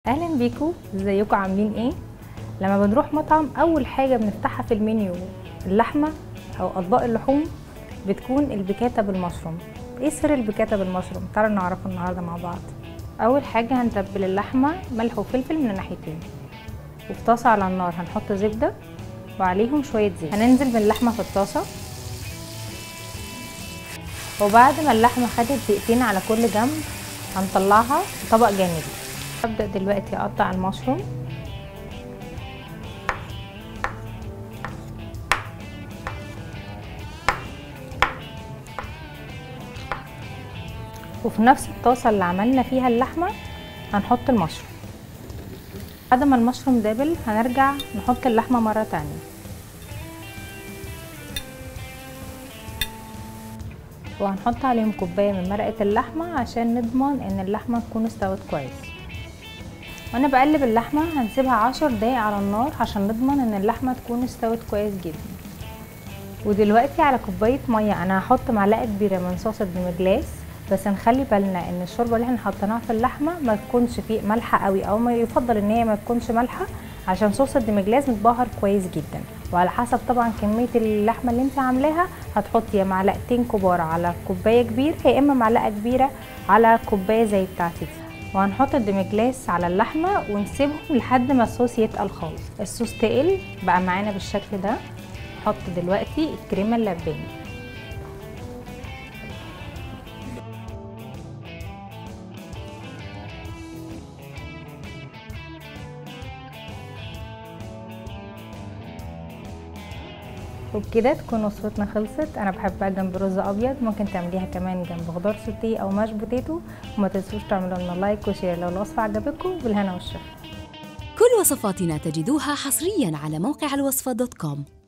اهلا بيكم، ازيكم عاملين ايه؟ لما بنروح مطعم اول حاجه بنفتحها في المنيو اللحمه او اطباق اللحوم بتكون البيكاتا بالمشروم. ايه سر البيكاتا بالمشروم؟ تعالوا نعرفه النهارده مع بعض. اول حاجه هنتبل اللحمه ملح وفلفل من الناحيتين، وفي طاسه على النار هنحط زبده وعليهم شويه زيت. هننزل باللحمه في الطاسه، وبعد ما اللحمه خدت دقيقتين على كل جنب هنطلعها في طبق جانبي. هبدأ دلوقتي اقطع المشروم وفي نفس الطاسة اللي عملنا فيها اللحمة هنحط المشروم. بعد ما المشروم دابل هنرجع نحط اللحمة مرة تانية، وهنحط عليهم كوباية من مرقة اللحمة عشان نضمن ان اللحمة تكون استوت كويس. وانا بقلب اللحمة هنسيبها 10 دقايق على النار عشان نضمن ان اللحمة تكون استوت كويس جدا. ودلوقتي على كوباية مية انا هحط معلقة كبيرة من صوص الديمجلاس، بس نخلي بالنا ان الشوربه اللي احنا حطيناها في اللحمه ما تكونش فيه مالحه قوي، او ما يفضل ان هي ما تكونش مالحه عشان صوص الديمجلاس متبهر كويس جدا. وعلى حسب طبعا كميه اللحمه اللي انت عاملاها هتحطي يا معلقتين كبار على كوبايه كبيره، يا اما معلقه كبيره على كوبايه زي بتاعتي دي. وهنحط الديمجلاس على اللحمه ونسيبهم لحد ما الصوص يتقل خالص. الصوص تقل بقى معانا بالشكل ده. نحط دلوقتي الكريمه اللباني. وبكده تكون وصفتنا خلصت. انا بحبها جنب رز ابيض، ممكن تعمليها كمان جنب خضار سوتيه او ماش بوتيتو. وما تنسوش تعملوا لنا لايك وشير لو الوصفه عجبتكم. بالهنا والشفا. كل وصفاتنا تجدوها حصريا على موقع الوصفة.com.